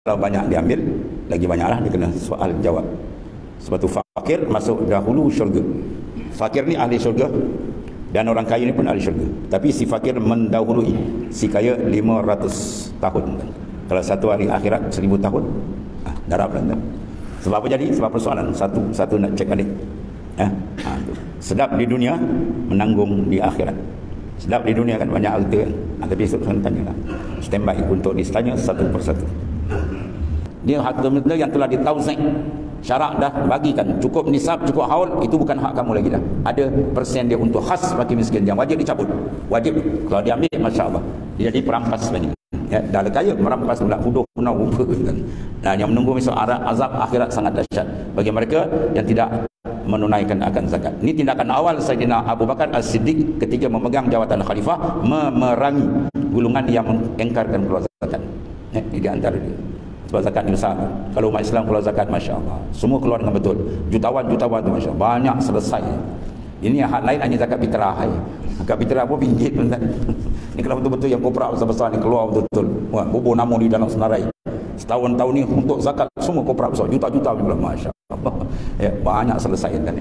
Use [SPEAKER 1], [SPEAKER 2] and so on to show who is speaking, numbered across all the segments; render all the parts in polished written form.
[SPEAKER 1] kalau banyak diambil, lagi banyaklah dia kena soal jawab. Sebab tu fakir masuk dahulu syurga. Fakir ni ahli syurga dan orang kaya ni pun ahli syurga. Tapi si fakir mendahului si kaya 500 tahun. Kalau satu hari akhirat 1000 tahun, darab lah. Sebab apa jadi? Sebab persoalan satu nak cek balik. Sedap di dunia, menanggung di akhirat. Sedap di dunia kan banyak harta kan. Tapi esok saya tanya lah. Stand by untuk ditanya satu persatu. Dia harta benda yang telah ditawzek, syarak dah bagikan, cukup nisab, cukup haul, itu bukan hak kamu lagi dah. Ada persen dia untuk khas fakir miskin yang wajib dicabut. Wajib. Kalau dia ambil, masya-Allah, dia jadi perampas banyak. Ya, dah kaya merampas pula bodoh punah rupa kan. Dan yang menunggu besok azab akhirat sangat dahsyat bagi mereka yang tidak menunaikan akan zakat. Ini tindakan awal Sayyidina Abu Bakar As-Siddiq ketika memegang jawatan khalifah, memerangi golongan yang mengingkarkan keluar zakat. Ini di antara dia. Sebab zakat ni besar. Kalau umat Islam keluar zakat, masya-Allah, semua keluar dengan betul. Jutawan-jutawan tu, masya-Allah, banyak selesai. Ini yang hak lain hanya zakat fitrah. Zakat fitrah pun pinggit pun kan. Ini kalau betul-betul yang koprak besar-besar ni keluar betul-betul. Wah, bubur nama di dalam senarai. Setahun-tahun ni untuk zakat semua koprak besar, juta-juta pula, masya-Allah. Ya, banyak selesai kan.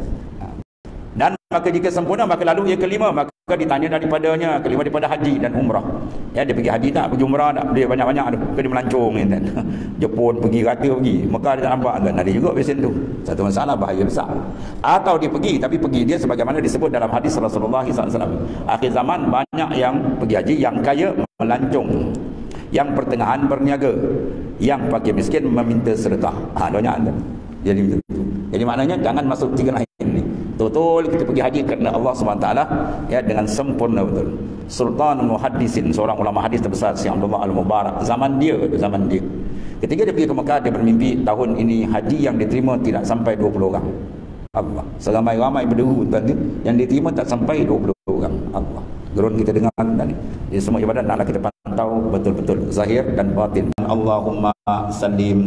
[SPEAKER 1] Dan maka jika sempurna, maka lalu yang kelima, maka ditanya daripadanya, kelima daripada haji dan umrah. Ya, dia pergi haji tak, pergi umrah tak, dia banyak-banyak ada, dia melancong kan. Jepun pergi, rata pergi, Mekah dia tak nampak kan, ada juga pesen tu. Satu masalah bahaya besar. Atau dia pergi, tapi pergi dia sebagaimana disebut dalam hadis Rasulullah SAW. Akhir zaman banyak yang pergi haji, yang kaya melancong, yang pertengahan berniaga, yang fakir miskin meminta sedekah. Banyak ada. Jadi maknanya jangan masuk tiga lain ni. Betul kita pergi haji kerana Allah SWT, ya, dengan sempurna betul. Sultan Muhaddisin, seorang ulama hadis terbesar, Syekh Abdullah Al-Mubarak, zaman dia. Ketika dia pergi ke Mekah, dia bermimpi tahun ini haji yang diterima tidak sampai 20 orang. Allah, seramai-ramai berderu tadi yang diterima tak sampai 20 orang. Allah, gerun kita dengar tadi. Jadi semua ibadat naklah kita pantau betul-betul zahir dan batin. Allahumma salim.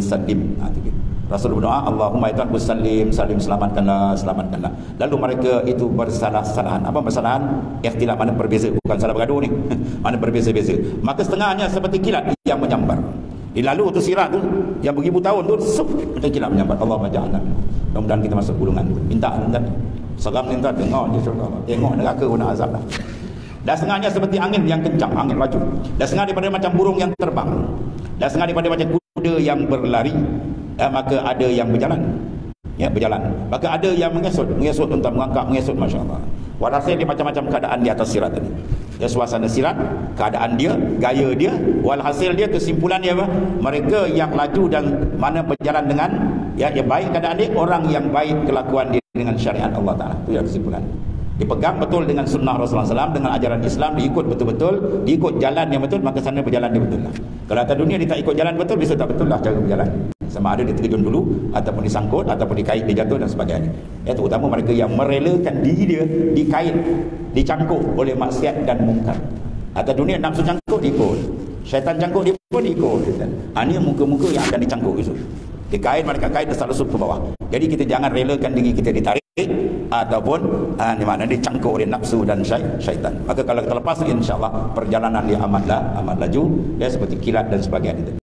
[SPEAKER 1] Rasul berdoa, Allahumma itu aku salim, selamatkanlah. Lalu mereka itu bersalah-salahan. Apa bersalahan? Ikhtilaf, mana berbeza, bukan salah bergaduh ni. Mana berbeza-beza. Maka setengahnya seperti kilat yang menyambar. Lalu tu sirat tu yang beribu tahun tu, macam kilat menyambar. Allahumma ja'alna. Mudah-mudahan kita masuk golongan tu. Minta seram minta dengar je surga. Tengok neraka pun nak azab dah. Dan setengahnya seperti angin yang kencang, angin laju. Dan setengah daripada macam burung yang terbang. Dan setengah daripada macam kuda yang berlari. Maka ada yang berjalan, maka ada yang mengesut untuk mengangkat, masya-Allah. Walhasil dia macam-macam keadaan di atas sirat tadi. Ya, suasana sirat, keadaan dia, gaya dia, walhasil dia, kesimpulan dia apa? Mereka yang laju dan mana berjalan dengan yang baik keadaan dia, orang yang baik kelakuan dia dengan syariat Allah Taala. Itu yang kesimpulan. Dipegang betul dengan sunnah Rasulullah SAW, dengan ajaran Islam, diikut betul-betul, diikut jalan yang betul, maka sana berjalan dia betul lah. Kalau atas dunia dia tak ikut jalan betul, bisa tak betul lah cara berjalan. Sama ada dia terjun dulu, ataupun disangkut, ataupun dikait, dia jatuh dan sebagainya. Ya, terutama mereka yang merelakan diri dia dikait, dicangkuk oleh maksiat dan mungkar. Atas dunia nafsu cangkuk, diikut. Syaitan cangkuk, dia pun diikut. Ini muka-muka yang akan dicangkuk esok. Dikait, mereka kait dan selalu ke bawah. Jadi kita jangan relakan diri kita ditarik ataupun di mana dicangkuk oleh nafsu dan syaitan. Maka kalau kita lepas, insya-Allah perjalanan dia amat laju, dia seperti kilat dan sebagainya.